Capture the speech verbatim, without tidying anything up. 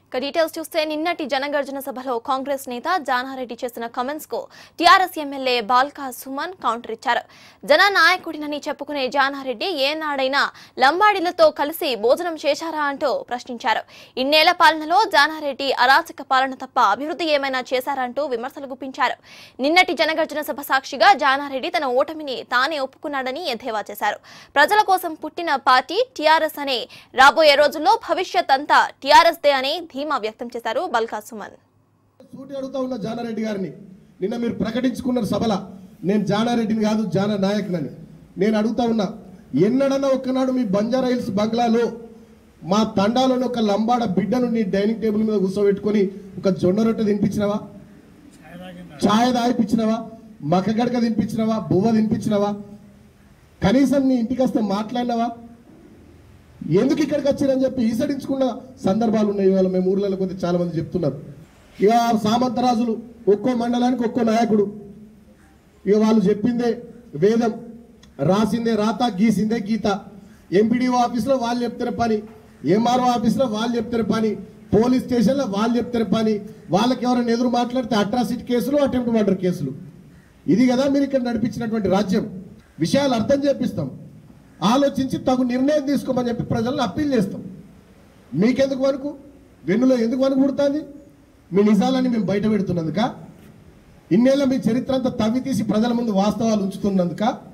Details చూస్తే నిన్నటి జనగర్జన సభలో కాంగ్రెస్ నేత జానా రెడ్డి చేసిన కామెంట్స్ కు TRS MLA Balka Suman counter ఇచ్చారు. జన నాయకుడినని చెప్పుకునే జానా రెడ్డి ఏనాడైనా లంబాడీలతో కలిసి భోజనం చేశారా అంటూ ప్రశ్నించారు. ఇన్నేళ్ల పాలనలో జానా రెడ్డి అరాచక పాలన తప్ప అభివృద్ధి ఏమైనా చేశారా అంటూ విమర్శలు గుప్పించారు. నిన్నటి జనగర్జన సభ సాక్షిగా జానా రెడ్డి తన ఓటమిని తానే ఒప్పుకున్నాడని ఎద్దేవా చేశారు. ప్రజల కోసం పుట్టిన పార్టీ టీఆర్ఎస్ అనే రాబోయే రోజుల్లో భవిష్యత్ అంతా టీఆర్ఎస్ దే అని ధీమా వ్యక్తం చేశారు బాల్కా సుమన్. సూటి అడుగుతా ఉన్న జానా రెడ్డి గారిని, నిన్న మీరు ప్రకటించుకున్నారు సభల, నేను జానా రెడ్డిని కాదు జానా నాయకులని. నేను అడుగుతా ఉన్నా, ఎన్నడన్నా ఒక్కనాడు మీ బంజారా హిల్స్ బంగ్లాలో మా తండాలోని ఒక లంబాడ బిడ్డను నీ డైనింగ్ టేబుల్ మీద కూర్చోబెట్టుకొని ఒక జొన్న రొట్టె తినిపించినవా, ఛాయ్ తాగిపించినవా, మక్క గడక తినిపించినవా, బువ్వ తినిపించినవా, కనీసం నీ ఇంటికి వస్తే మాట్లాడినవా? ఎందుకు ఇక్కడికి వచ్చారని చెప్పి ఈసడించుకున్న సందర్భాలు ఉన్నాయి. ఇవాళ మేము ఊర్లలో కొద్ది చాలా మంది చెప్తున్నారు. ఇక సామంతరాజులు ఒక్కో మండలానికి ఒక్కో నాయకుడు, ఇక వాళ్ళు చెప్పిందే వేదం, రాసిందే రాత, గీసిందే గీత. ఎంపీడీఓ ఆఫీస్లో వాళ్ళు చెప్తారు పని, ఎంఆర్ఓ ఆఫీస్లో వాళ్ళు చెప్తారు పని, పోలీస్ స్టేషన్లో వాళ్ళు చెప్తారు పని. వాళ్ళకి ఎవరైనా ఎదురు మాట్లాడితే అట్రాసిటీ కేసులు, అటెంప్ట్ మర్డర్ కేసులు. ఇది కదా మీరు ఇక్కడ నడిపించినటువంటి రాజ్యం. విషయాలు అర్థం చేపిస్తాం, ఆలోచించి తగు నిర్ణయం తీసుకోమని చెప్పి ప్రజలను అప్పీల్ చేస్తాం. మీకెందుకు వరకు వెన్నులో ఎందుకు వరకు పుడుతుంది? మీ నిజాలని మేము బయట పెడుతున్నందుక, ఇన్నేళ్ళ మీ చరిత్ర అంతా తవ్వి తీసి ప్రజల ముందు వాస్తవాలు ఉంచుతున్నందుక,